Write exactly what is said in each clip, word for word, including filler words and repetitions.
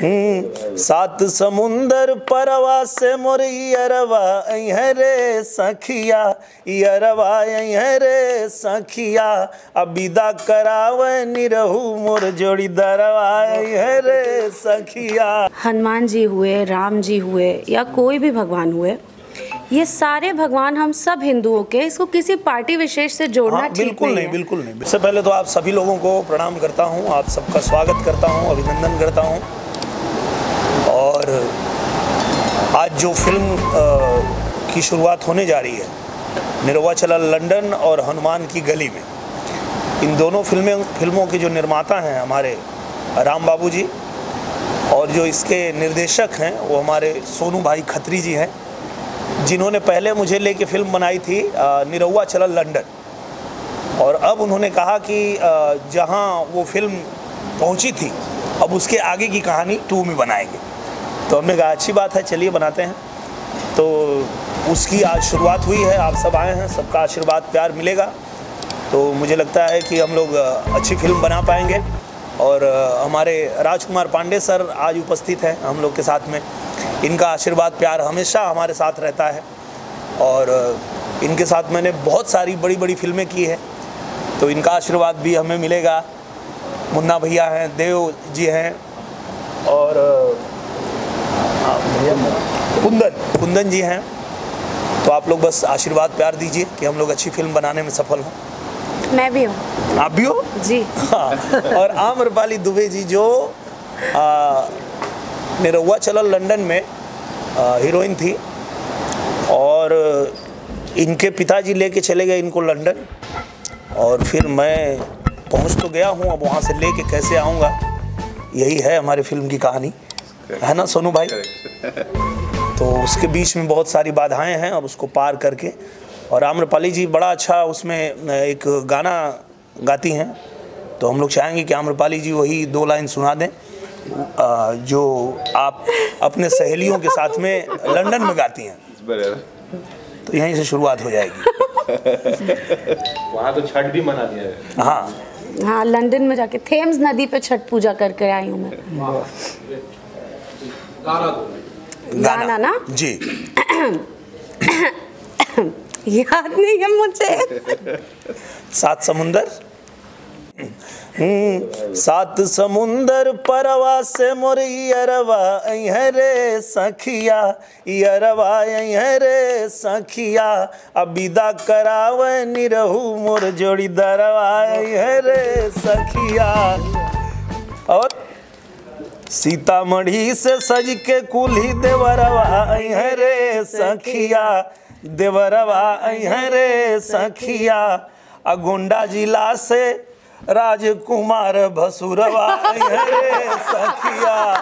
सात समुंदर परवा से मोर यरवा रे सखिया, यरवा रे सखिया, अबिदा करावे निरहू मोर जोड़ी दरवा रे सखिया। हनुमान जी हुए, राम जी हुए या कोई भी भगवान हुए, ये सारे भगवान हम सब हिंदुओं के, इसको किसी पार्टी विशेष से जोड़ना हाँ, ठीक बिल्कुल नहीं, नहीं, है। बिल्कुल नहीं। इससे पहले तो आप सभी लोगों को प्रणाम करता हूँ, आप सबका स्वागत करता हूँ, अभिनंदन करता हूँ। और आज जो फिल्म की शुरुआत होने जा रही है, निरहुआ चला लंदन और हनुमान की गली में, इन दोनों फिल्में फिल्मों के जो निर्माता हैं हमारे राम बाबू जी, और जो इसके निर्देशक हैं वो हमारे सोनू भाई खत्री जी हैं, जिन्होंने पहले मुझे लेके फिल्म बनाई थी निरहुआ चला लंदन। और अब उन्होंने कहा कि जहां वो फिल्म पहुंची थी, अब उसके आगे की कहानी टू में बनाएंगे। तो हमने कहा अच्छी बात है, चलिए बनाते हैं। तो उसकी आज शुरुआत हुई है, आप सब आए हैं, सबका आशीर्वाद प्यार मिलेगा तो मुझे लगता है कि हम लोग अच्छी फिल्म बना पाएंगे। और हमारे राजकुमार पांडे सर आज उपस्थित हैं हम लोग के साथ में, इनका आशीर्वाद प्यार हमेशा हमारे साथ रहता है। और इनके साथ मैंने बहुत सारी बड़ी बड़ी फिल्में की हैं, तो इनका आशीर्वाद भी हमें मिलेगा। मुन्ना भैया हैं, देव जी हैं, और कुंदन कुंदन जी हैं। तो आप लोग बस आशीर्वाद प्यार दीजिए कि हम लोग अच्छी फिल्म बनाने में सफल हों। मैं भी हूँ। आप भी हो जी। हाँ। और आम्रपाली दुबे जी जो निरहुआ चला लंदन में हीरोइन थी, और इनके पिताजी लेके चले गए इनको लंदन, और फिर मैं पहुंच तो गया हूं, अब वहां से लेके कैसे आऊंगा, यही है हमारी फिल्म की कहानी, है ना सोनू भाई। तो उसके बीच में बहुत सारी बाधाएं हैं, और उसको पार करके, और आम्रपाली जी बड़ा अच्छा उसमें एक गाना गाती हैं, तो हम लोग चाहेंगे कि आम्रपाली जी वही दो लाइन सुना दें जो आप अपने सहेलियों के साथ में लंदन में गाती हैं। तो यहीं से शुरुआत हो जाएगी। वहाँ तो छठ भी मना दिया है। हाँ हाँ, लंदन में जाके थेम्स नदी पे छठ पूजा करके आई हूँ मैं। गाना, गाना ना जी याद नहीं है मुझे। सात समुंदर सात समुंदर परवा से मोर यरवा रे सखिया, यरवा रे सखिया, अबिदा करावे निरहू मोर जोड़ी दरवा रे सखिया। और सीतामढ़ी से सज के कुल्ही देवरवा रे सखिया, देवरवा रे सखिया, अगुंडा जिला से राजकुमार भसुरवा रे सखिया।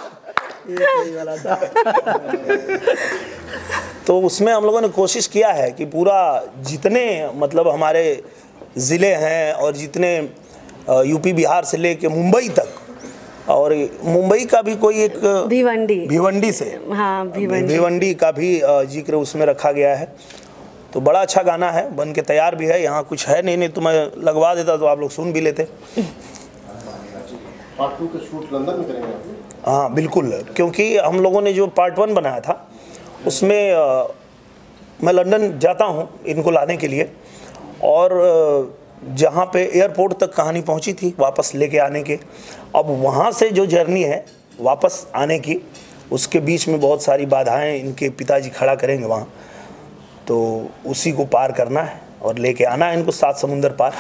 तो उसमें हम लोगों ने कोशिश किया है कि पूरा जितने मतलब हमारे ज़िले हैं, और जितने यूपी बिहार से लेके मुंबई तक, और मुंबई का भी कोई एक भिवंडी भिवंडी से, हाँ भिवंडी भिवंडी का भी जिक्र उसमें रखा गया है। तो बड़ा अच्छा गाना है, बन के तैयार भी है। यहाँ कुछ है नहीं, नहीं तो मैं लगवा देता तो आप लोग सुन भी लेते। पार्ट टू का शूट लंदन में करेंगे आप? हाँ बिल्कुल, क्योंकि हम लोगों ने जो पार्ट वन बनाया था उसमें आ, मैं लंदन जाता हूँ इनको लाने के लिए, और जहाँ पे एयरपोर्ट तक कहानी पहुँची थी वापस लेके आने के, अब वहाँ से जो जर्नी है वापस आने की, उसके बीच में बहुत सारी बाधाएं इनके पिताजी खड़ा करेंगे वहाँ, तो उसी को पार करना है और लेके आना है इनको सात समुंदर पार।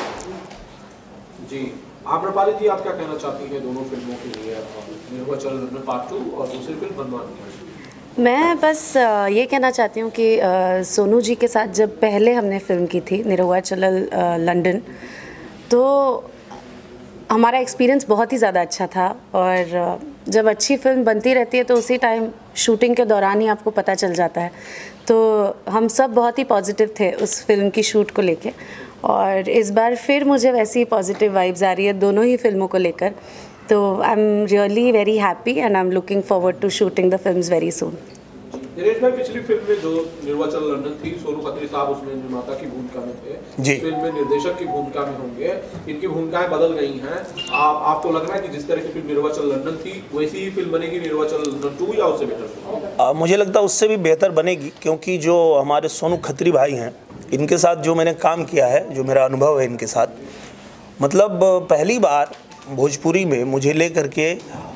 जी, आम्रपाली जी आप क्या कहना चाहती हैं दोनों फिल्मों के लिए, निरहुआ चला लंदन पार्ट टू और दूसरी फिल्म हनुमान? मैं बस ये कहना चाहती हूँ कि सोनू जी के साथ जब पहले हमने फिल्म की थी निरहुआ चला लंदन, तो हमारा एक्सपीरियंस बहुत ही ज़्यादा अच्छा था। और जब अच्छी फिल्म बनती रहती है तो उसी टाइम शूटिंग के दौरान ही आपको पता चल जाता है। तो हम सब बहुत ही पॉजिटिव थे उस फिल्म की शूट को लेके, और इस बार फिर मुझे वैसी ही पॉजिटिव वाइब्स आ रही है दोनों ही फिल्मों को लेकर। तो I am really very happy and I am looking forward to shooting the films very soon. Dinesh भाई, पिछली फिल्म में जो निर्वाचल लंदन थी, सोनू खत्री साहब उसमें निर्माता की भूमिका में थे, जी। फिल्म में निर्देशक की भूमिका में होंगे, इनकी भूमिकाएं बदल गई हैं। आप आपको लग रहा है कि जिस तरह की फिल्म निर्वाचल लंदन थी वैसी ही फिल्म बनेगी निर्वाचल लंदन टू, या उससे बेहतर? आ, मुझे लगता है उससे भी बेहतर बनेगी, क्योंकि जो हमारे सोनू खत्री भाई हैं, इनके साथ जो मैंने काम किया है, जो मेरा अनुभव है इनके साथ, मतलब पहली बार भोजपुरी में मुझे ले करके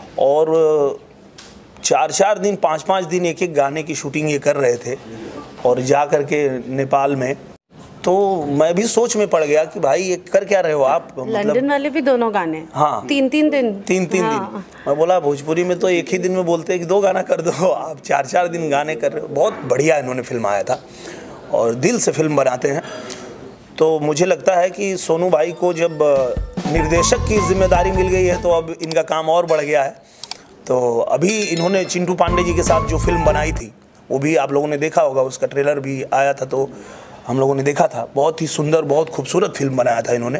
और चार चार दिन पाँच पाँच दिन एक एक गाने की शूटिंग ये कर रहे थे और जा कर के नेपाल में, तो मैं भी सोच में पड़ गया कि भाई ये कर क्या रहे हो आप, लंदन मतलब वाले भी दोनों गाने, हाँ तीन तीन दिन तीन तीन हाँ। दिन मैं बोला भोजपुरी में तो एक ही दिन में बोलते हैं कि दो गाना कर दो, आप चार चार दिन गाने कर रहे हो। बहुत बढ़िया इन्होंने फिल्म आया था और दिल से फिल्म बनाते हैं। तो मुझे लगता है कि सोनू भाई को जब निर्देशक की जिम्मेदारी मिल गई है तो अब इनका काम और बढ़ गया है। तो अभी इन्होंने चिंटू पांडे जी के साथ जो फिल्म बनाई थी वो भी आप लोगों ने देखा होगा, उसका ट्रेलर भी आया था तो हम लोगों ने देखा था। बहुत ही सुंदर, बहुत खूबसूरत फिल्म बनाया था इन्होंने।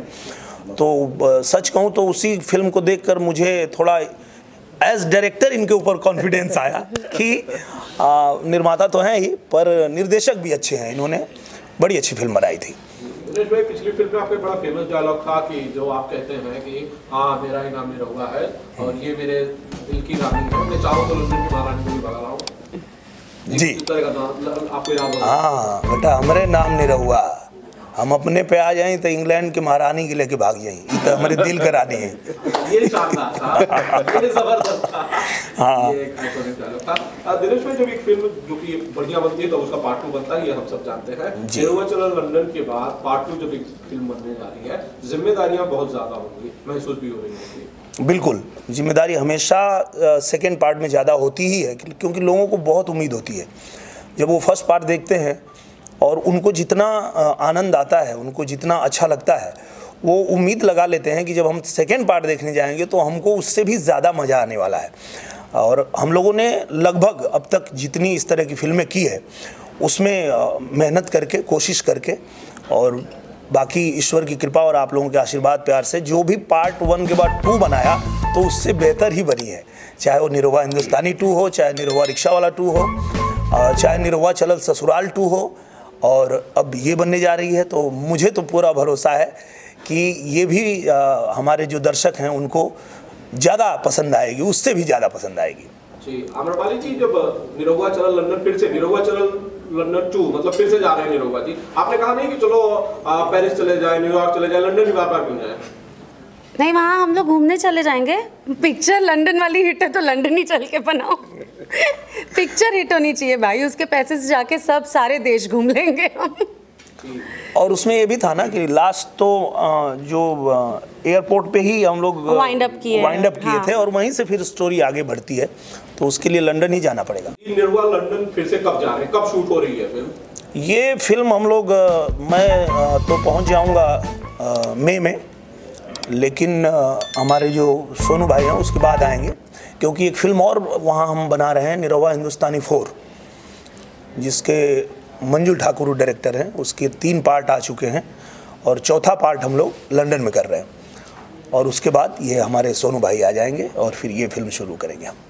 तो सच कहूँ तो उसी फिल्म को देखकर मुझे थोड़ा एज डायरेक्टर इनके ऊपर कॉन्फिडेंस आया कि आ, निर्माता तो हैं ही पर निर्देशक भी अच्छे हैं, इन्होंने बड़ी अच्छी फिल्म बनाई थी। दिनेश भाई, पिछली फिल्म में आपका बड़ा फेमस डायलॉग था कि जो आप कहते हैं कि हाँ मेरा ही नाम निरहुआ है और ये मेरे दिल की रानी है, मैं चाहूँ तो लंदन की महारानी को भी भगा रहा हूँ। जी, आपको याद होगा? हाँ बेटा, हमारे नाम निरहुआ, हम अपने पे आ जाएं तो इंग्लैंड की महारानी के लेके भाग जाएं, ये तो हमारे दिल का रानी है। ये शानदार था, ये जबरदस्त था। हाँ। ये एक आइकॉनिक डायलॉग था। दिनेश भाई, जब एक फिल्म जो कि बढ़िया बनती है तो उसका पार्ट टू बनता है, ये हम सब जानते हैं। निर्वाचल लंदन के बाद पार्ट टू जब एक फिल्म बनने जा रही है, जिम्मेदारियां बहुत ज्यादा होंगी, महसूस भी हो रही होंगी। बिल्कुल, जिम्मेदारी हमेशा सेकेंड पार्ट में ज़्यादा होती ही है, क्योंकि लोगों को बहुत उम्मीद होती है। जब वो फर्स्ट पार्ट देखते हैं और उनको जितना आनंद आता है, उनको जितना अच्छा लगता है, वो उम्मीद लगा लेते हैं कि जब हम सेकेंड पार्ट देखने जाएंगे तो हमको उससे भी ज़्यादा मज़ा आने वाला है। और हम लोगों ने लगभग अब तक जितनी इस तरह की फिल्में की है उसमें मेहनत करके, कोशिश करके, और बाकी ईश्वर की कृपा और आप लोगों के आशीर्वाद प्यार से जो भी पार्ट वन के बाद टू बनाया तो उससे बेहतर ही बनी है। चाहे वो निरहुआ हिंदुस्तानी टू हो, चाहे निरहुआ रिक्शा वाला टू हो, चाहे निरहुआ चलल ससुराल टू हो, और अब ये बनने जा रही है। तो मुझे तो पूरा भरोसा है कि ये भी आ, हमारे जो दर्शक हैं उनको ज़्यादा पसंद आएगी, उससे भी ज़्यादा पसंद आएगी। जी, आम्रपाली जी, जब निरहुआ चलल लंदन फिर से निरहुआ चलल लंदन टू मतलब फिर से जा रहे हैं निरहुआ जी, आपने कहा नहीं कि चलो आ, पेरिस चले जाए, न्यूयॉर्क चले जाए, लंदन भी बार बार क्यों जाए? नहीं, वहाँ हम लोग घूमने चले जाएंगे। पिक्चर लंदन वाली हिट है तो लंदन ही चल के बनाओ। पिक्चर हिट होनी चाहिए भाई, उसके पैसे से जाके सब सारे देश घूम लेंगे हम। और उसमें ये भी था ना कि लास्ट तो जो एयरपोर्ट पे ही हम लोग वाइंड अप किए वाइंड अप किए हाँ। थे, और वहीं से फिर स्टोरी आगे बढ़ती है, तो उसके लिए लंदन ही जाना पड़ेगा। निरहुआ लंदन फिर से कब जा रहे हैं, कब शूट हो रही है फिल्म? ये फिल्म हम लोग, मैं तो पहुंच जाऊंगा मई में, लेकिन हमारे जो सोनू भाई हैं उसके बाद आएंगे, क्योंकि एक फिल्म और वहाँ हम बना रहे हैं, निरहुआ हिंदुस्तानी फोर, जिसके मंजुल ठाकुर डायरेक्टर हैं। उसके तीन पार्ट आ चुके हैं और चौथा पार्ट हम लोग लंदन में कर रहे हैं, और उसके बाद ये हमारे सोनू भाई आ जाएंगे और फिर ये फिल्म शुरू करेंगे हम।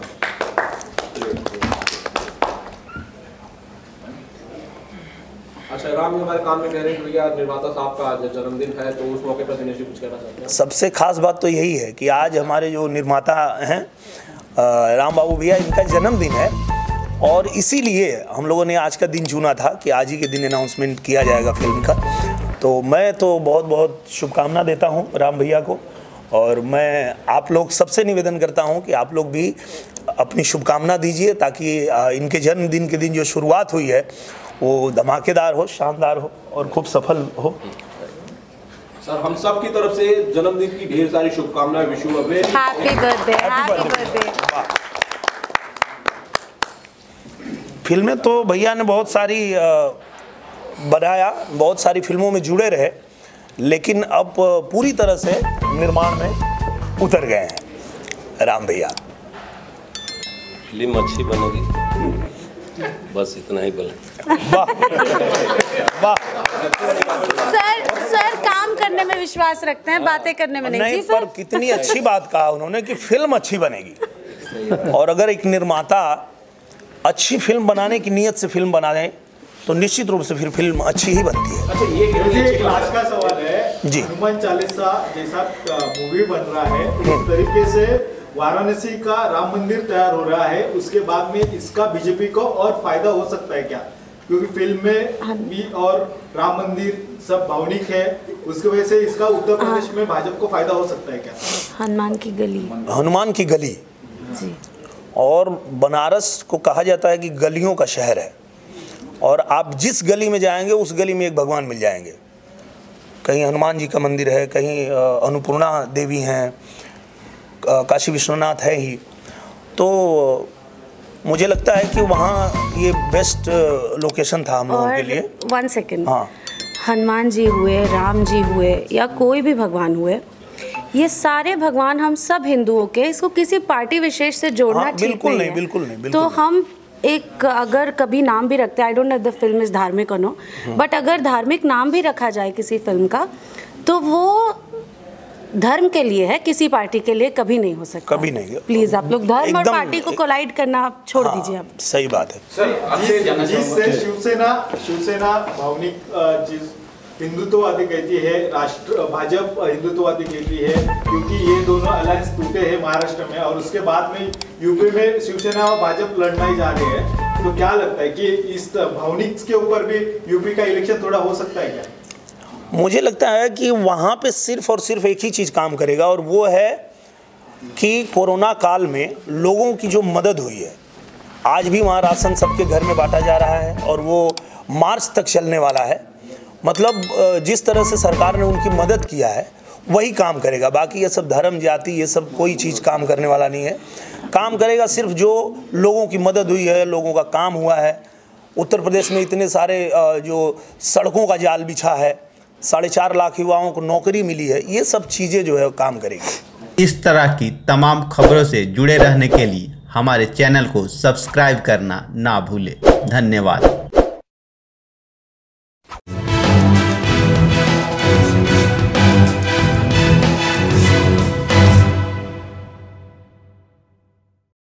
अच्छा, राम जी हमारे काम में कह रहे हैं भैया निर्माता साहब का आज जन्मदिन है, तो उस मौके पर दिनेश जी कुछ कहना चाहते हैं? सबसे खास बात तो यही है कि आज हमारे जो निर्माता हैं राम बाबू भैया, इनका जन्मदिन है, और इसीलिए हम लोगों ने आज का दिन चुना था कि आज ही के दिन अनाउंसमेंट किया जाएगा फिल्म का। तो मैं तो बहुत बहुत शुभकामना देता हूं राम भैया को, और मैं आप लोग सबसे निवेदन करता हूं कि आप लोग भी अपनी शुभकामना दीजिए, ताकि इनके जन्मदिन के दिन जो शुरुआत हुई है वो धमाकेदार हो, शानदार हो और खूब सफल हो। सर, हम सब की तरफ से जन्मदिन की ढेर सारी शुभकामनाएं। Wish you a very happy birthday, happy birthday. फिल्में तो भैया ने बहुत सारी बनाया, बहुत सारी फिल्मों में जुड़े रहे, लेकिन अब पूरी तरह से निर्माण में उतर गए हैं राम भैया। फिल्म अच्छी बनेगी, बस इतना ही बोले। वाह वाह। सर सर काम करने में विश्वास रखते हैं, बातें करने में नहीं। नहीं, पर कितनी अच्छी बात कहा उन्होंने कि फिल्म अच्छी बनेगी। और अगर एक निर्माता अच्छी फिल्म बनाने की नीयत से फिल्म बना दें तो निश्चित रूप से फिर फिल्म अच्छी ही बनती है। अच्छा, ये मुझे एक लास्ट का सवाल है जी। हनुमान चालीसा जैसा मूवी बन रहा है, इस तरीके से वाराणसी का राम मंदिर तैयार हो रहा है, उसके बाद में इसका बीजेपी को और फायदा हो सकता है क्या? क्योंकि फिल्म में भी और राम मंदिर सब भावनिक है, उसकी वजह से इसका उत्तर प्रदेश में भाजपा को फायदा हो सकता है क्या? हनुमान की गली। हनुमान की गली जी। और बनारस को कहा जाता है कि गलियों का शहर है, और आप जिस गली में जाएंगे उस गली में एक भगवान मिल जाएंगे। कहीं हनुमान जी का मंदिर है, कहीं अन्नपूर्णा देवी हैं, काशी विश्वनाथ है ही। तो मुझे लगता है कि वहाँ ये बेस्ट लोकेशन था हम लोगों के लिए। वन सेकेंड, हाँ, हनुमान जी हुए, राम जी हुए, या कोई भी भगवान हुए, ये सारे भगवान हम सब हिंदुओं के, इसको किसी पार्टी विशेष से जोड़ना हाँ, ठीक बिल्कुल नहीं, नहीं, है। बिल्कुल नहीं, बिल्कुल तो नहीं। हम एक अगर कभी नाम भी रखते हैं, I don't know the film is धार्मिक और नो, बट अगर धार्मिक नाम भी रखा जाए किसी फिल्म का तो वो धर्म के लिए है, किसी पार्टी के लिए कभी नहीं हो सकता। कभी नहीं। प्लीज आप लोग धर्म और एकदम- पार्टी को कोलाइड करना छोड़ हाँ, दीजिए। आप सही बात है। सर, आपसे जानना जिससे चाहूंगा शिवसेना शिवसेना भावनिक अ, जिस हिंदुत्ववादी कहती है, राष्ट्र भाजपा हिंदुत्ववादी कहती है, क्योंकि ये दोनों अलायंस टूटे हैं महाराष्ट्र में, और उसके बाद में यूपी में शिवसेना और भाजपा लड़ना ही जा रहे हैं। तो क्या लगता है कि इस भावनिक के ऊपर भी यूपी का इलेक्शन थोड़ा हो सकता है क्या? मुझे लगता है कि वहाँ पे सिर्फ और सिर्फ एक ही चीज़ काम करेगा, और वो है कि कोरोना काल में लोगों की जो मदद हुई है, आज भी वहाँ राशन सबके घर में बांटा जा रहा है और वो मार्च तक चलने वाला है। मतलब जिस तरह से सरकार ने उनकी मदद किया है वही काम करेगा। बाकी ये सब धर्म जाति ये सब कोई चीज़ काम करने वाला नहीं है। काम करेगा सिर्फ जो लोगों की मदद हुई है, लोगों का काम हुआ है। उत्तर प्रदेश में इतने सारे जो सड़कों का जाल बिछा है, साढ़े चार लाख युवाओं को नौकरी मिली है, ये सब चीज़ें जो है काम करेगी। इस तरह की तमाम खबरों से जुड़े रहने के लिए हमारे चैनल को सब्सक्राइब करना ना भूलें। धन्यवाद।